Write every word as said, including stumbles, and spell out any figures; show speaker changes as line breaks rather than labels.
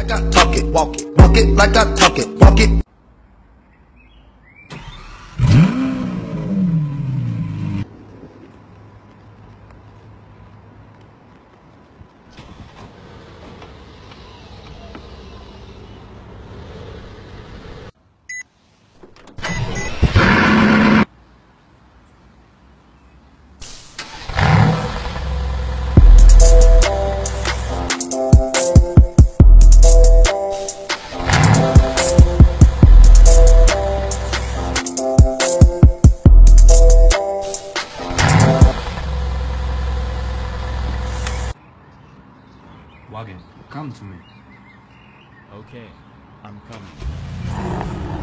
like I talk it, walk it, walk it like I talk it, walk it.
Wagon, come to me.
Okay, I'm coming.